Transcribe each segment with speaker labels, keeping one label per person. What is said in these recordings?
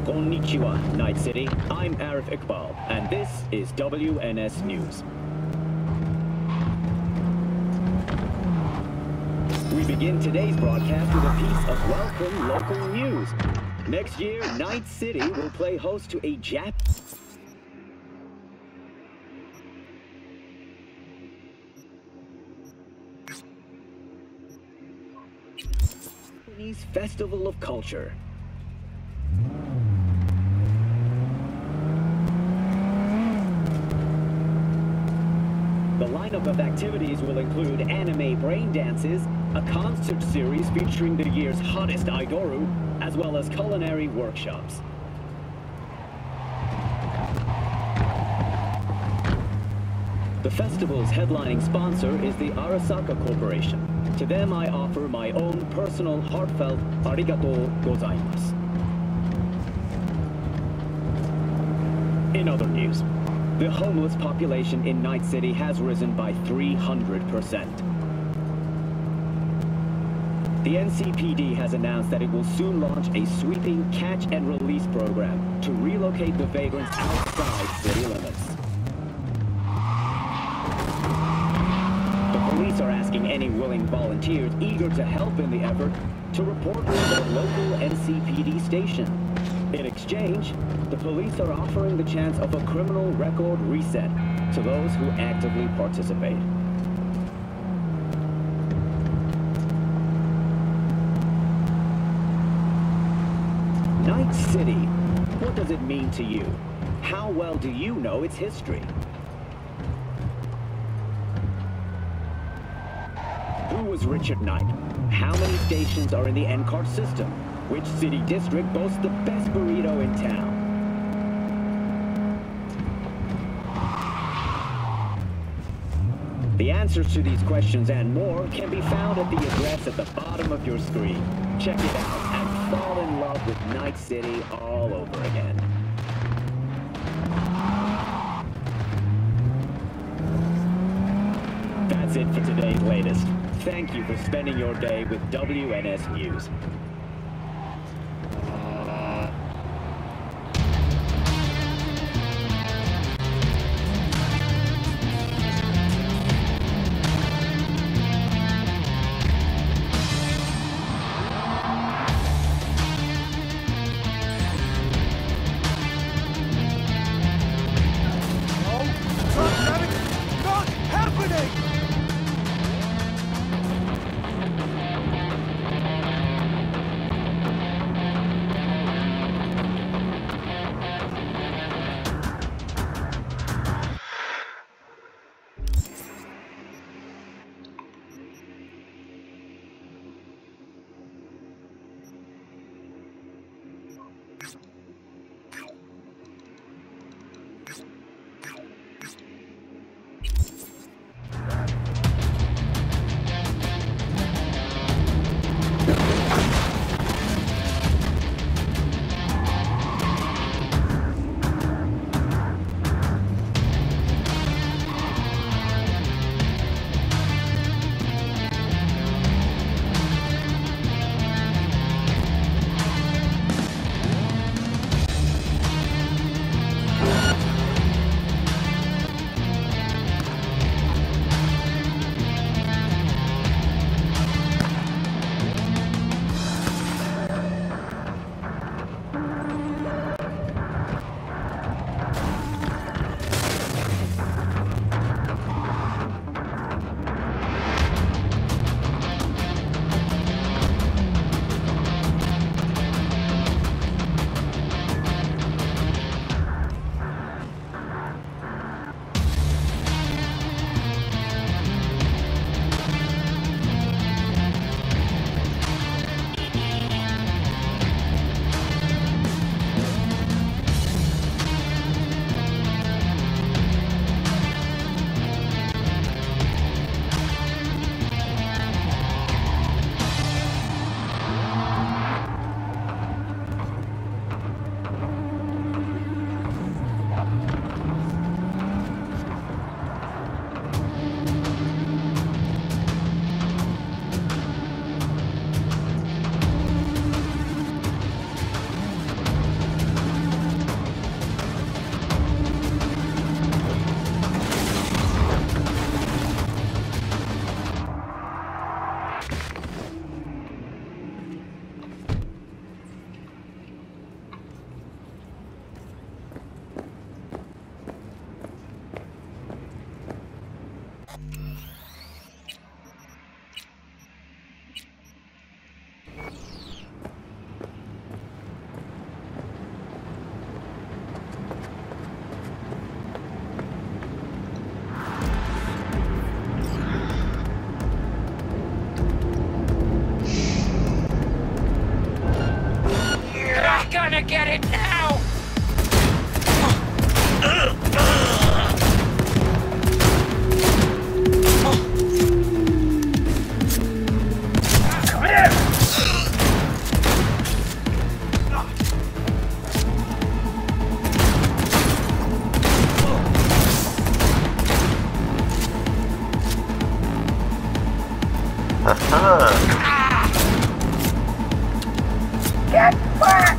Speaker 1: Konnichiwa, Night City. I'm Arif Iqbal, and this is WNS News. We begin today's broadcast with a piece of welcome local news. Next year, Night City will play host to a Japanese Festival of Culture. The lineup of activities will include anime brain dances, a concert series featuring the year's hottest Aidoru, as well as culinary workshops. The festival's headlining sponsor is the Arasaka Corporation. To them, I offer my own personal, heartfelt arigatou gozaimasu. In other news, the homeless population in Night City has risen by 300%. The NCPD has announced that it will soon launch a sweeping catch and release program to relocate the vagrants outside city limits. The police are asking any willing volunteers eager to help in the effort to report with their local NCPD station. In exchange, the police are offering the chance of a criminal record reset to those who actively participate. Night City, what does it mean to you? How well do you know its history? Who was Richard Knight? How many stations are in the NCART system? Which city district boasts the best burrito in town? The answers to these questions and more can be found at the address at the bottom of your screen. Check it out and fall in love with Night City all over again. That's it for today's latest. Thank you for spending your day with WNS News.
Speaker 2: Gonna get it now! Come here! Get back!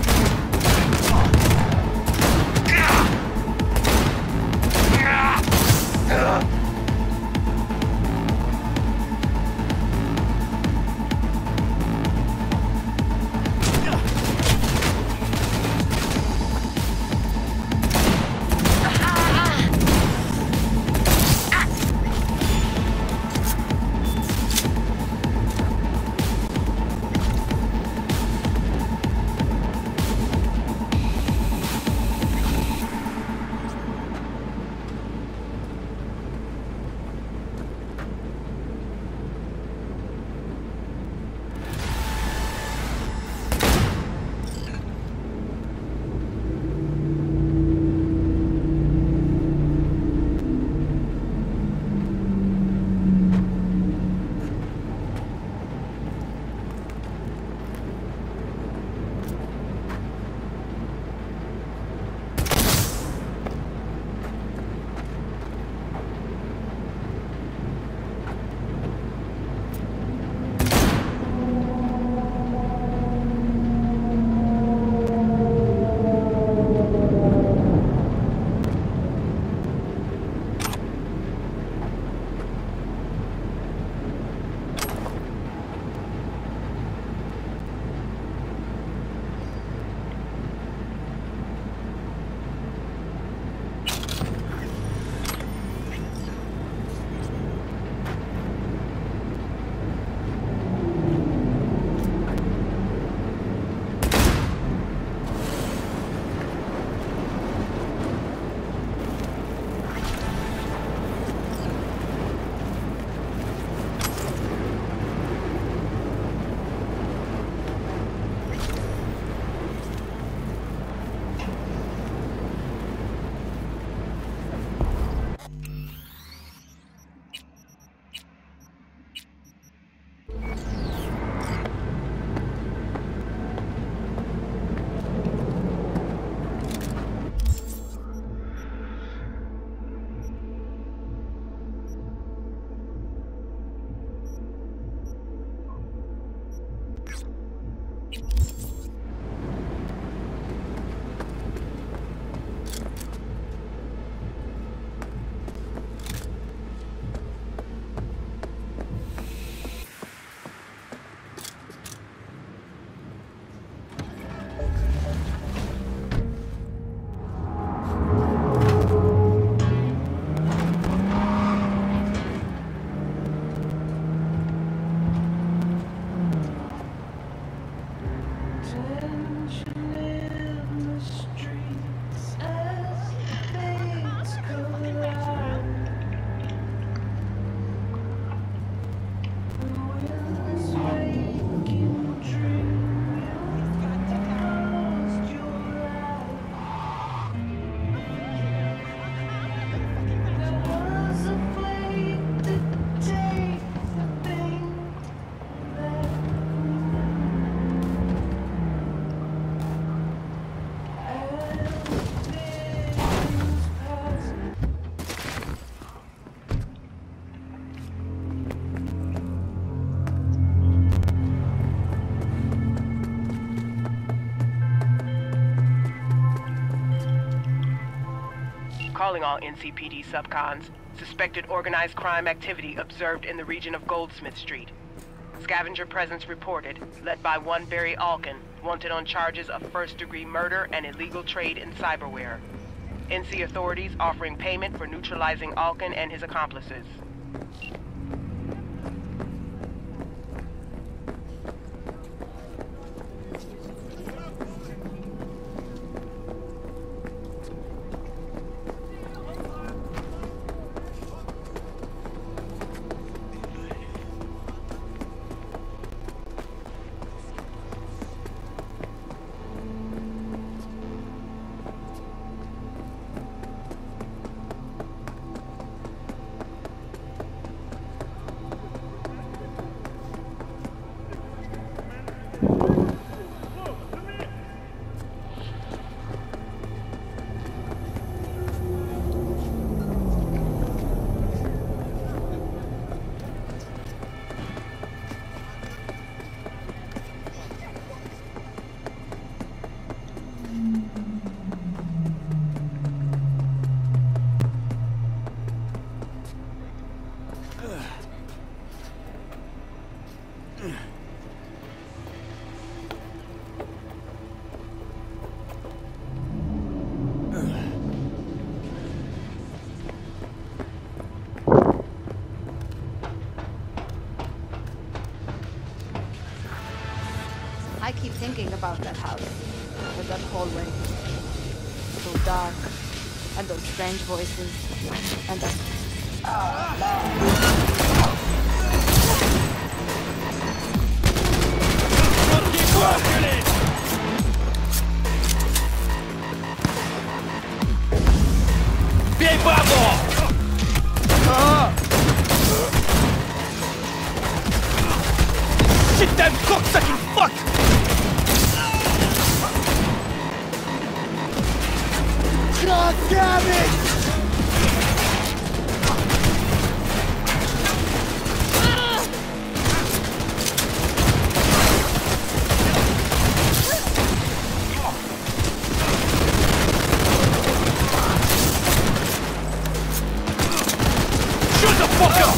Speaker 3: Calling all NCPD subcons. Suspected organized crime activity observed in the region of Goldsmith Street. Scavenger presence reported, led by one Barry Alkin, wanted on charges of first-degree murder and illegal trade in cyberware. NC authorities offering payment for neutralizing Alkin and his accomplices.
Speaker 4: thinking about that house, or that hallway. So dark, and those strange voices, and that...
Speaker 2: Бей бабу! Shit, that cocksucking fuck! God damn it! Shut the fuck up!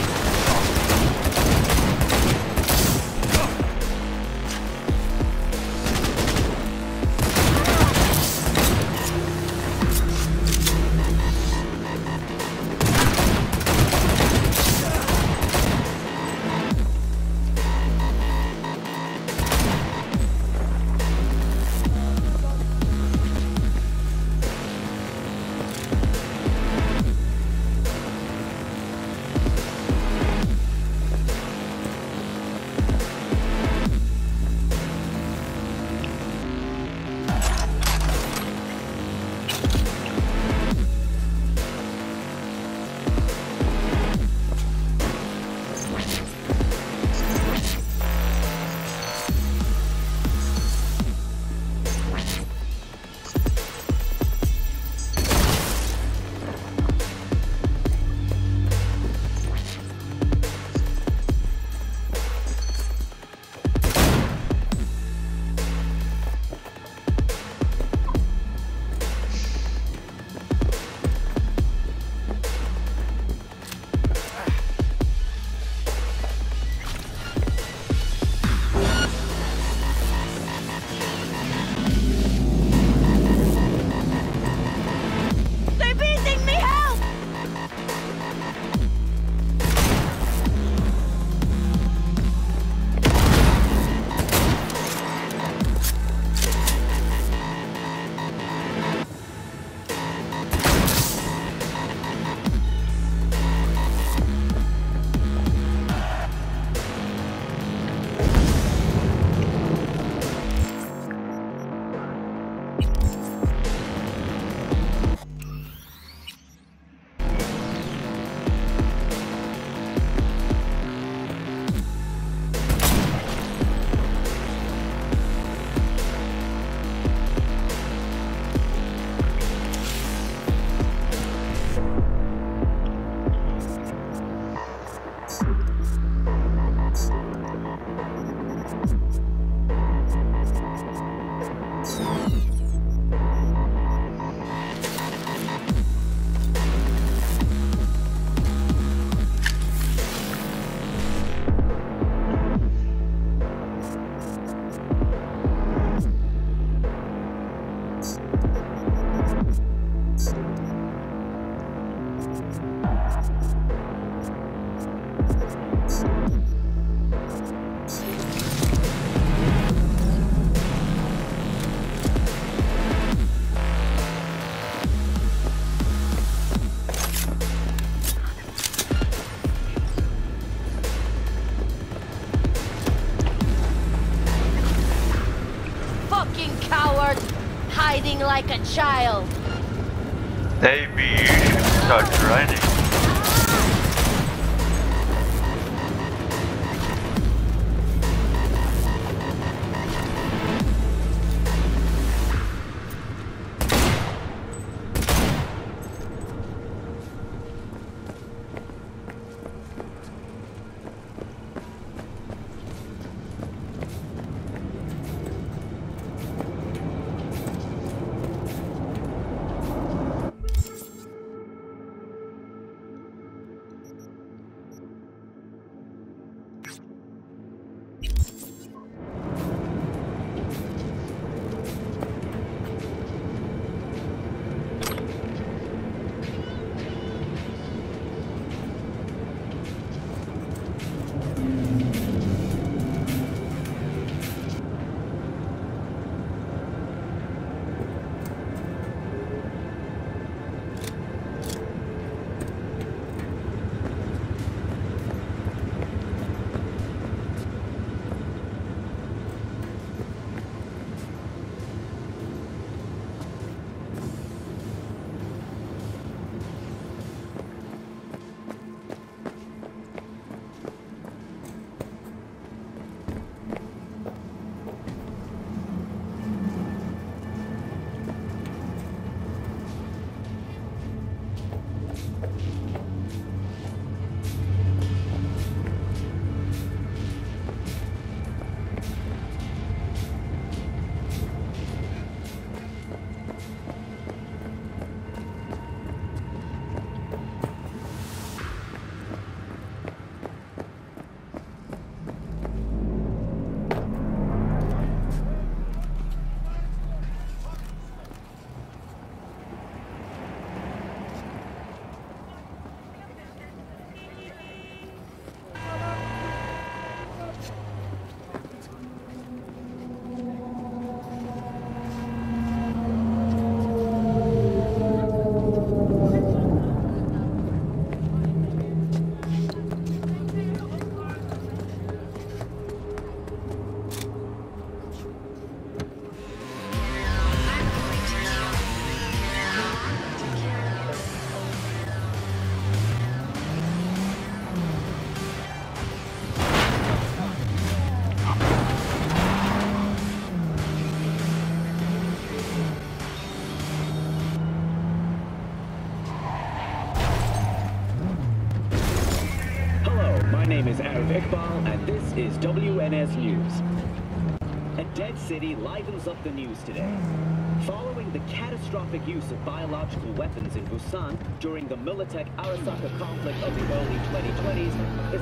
Speaker 4: Hiding like a child.
Speaker 5: Maybe you should start running.
Speaker 1: Iqbal, and this is WNS News. A dead city livens up the news today. Following the catastrophic use of biological weapons in Busan during the Militech-Arasaka conflict of the early 2020s, the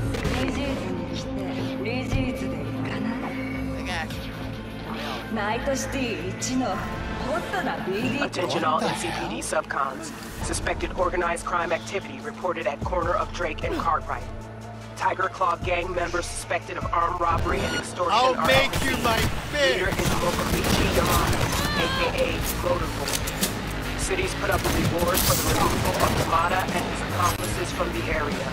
Speaker 3: Attention all NCPD subcons. Suspected organized crime activity reported at corner of Drake and Cartwright. Tiger Claw gang members suspected of armed robbery and extortion
Speaker 2: I'll
Speaker 3: are
Speaker 2: make
Speaker 3: on the
Speaker 2: you
Speaker 3: scene.
Speaker 2: my
Speaker 3: Leader
Speaker 2: bitch!
Speaker 3: is Mokomichi Yamada, aka Motorboy. Cities put up a reward for the removal of Yamada and his accomplices from the area.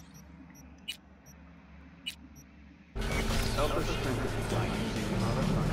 Speaker 6: Help us strengthen by using Arasaka